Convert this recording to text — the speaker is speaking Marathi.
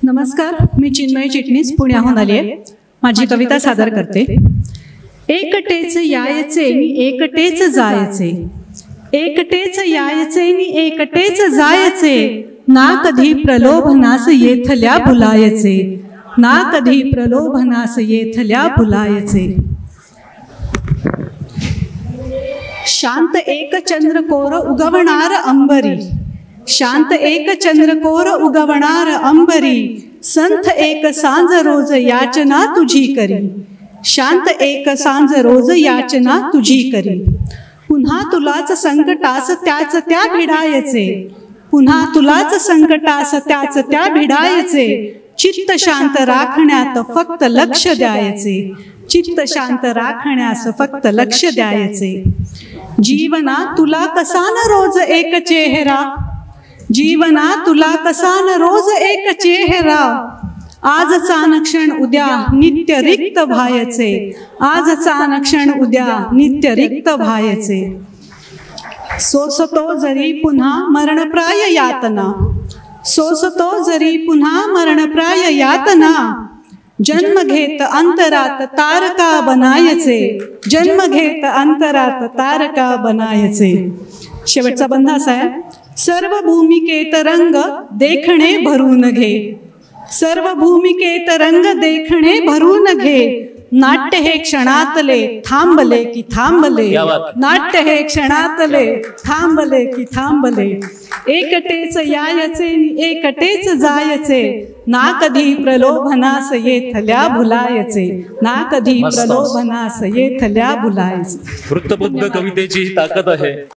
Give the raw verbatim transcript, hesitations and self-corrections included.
नमस्कार, मी चिन्मय चिटणीस पुण्याहून आली आहे. माझी कविता सादर करते. एकटेच यायचे नि एकटेच जायचे, एकटेच यायचे नि एकटेच जायचे, ना कधी प्रलोभनास येथल्या बुलायचे, ना कधी प्रलोभनास येथल्या बुलायचे. शांत एक चंद्रकोर उगवणार अंबरी, शांत एक चंद्रकोर उगवणार अंबरी, संथ एक सांज रोज याचना तुझी करी, शांत एक सांज रोज याचना तुझी करी. पुन्हा तुलाच संकटास त्याच त्या भिडायचे, पुन्हा तुलाच संकटास त्याच त्या भिडायचे, चित्त शांत राखण्यात फक्त लक्ष द्यायचे, चित्त शांत राखण्यास फक्त लक्ष द्यायचे. जीवना तुला कसा न रोज एक चेहरा, जीवना तुला कसा न रोज एक चेहरा, आजचा न क्षण उद्या नित्य रिक्त व्हायचे, आजचा न क्षण उद्या नित्य रिक्त व्हायचे. सोसतो जरी पुन्हा मरणप्राय यातना, सोसतो जरी पुन्हा मरणप्राय यातना, जन्म घेत अंतरात तारका बनायचे, जन्म घेत अंतरात तारका बनायचे. शेवटचा बंध असा आहे. सर्व भूमिकेत रंग देखणे भरून घे, सर्व भूमिकेत रंग देखणे भरून घे, नाट्य हे क्षणातले थांबले की थांबले, नाट्य हे क्षणातले थांबले की थांबले. एकटेच यायचे एकटेच जायचे, ना कधी प्रलोभनास येथल्या भुलायचे, ना कधी प्रलोभनास येथल्या भुलायचे. वृत्तबद्ध कवितेची ही ताकद आहे.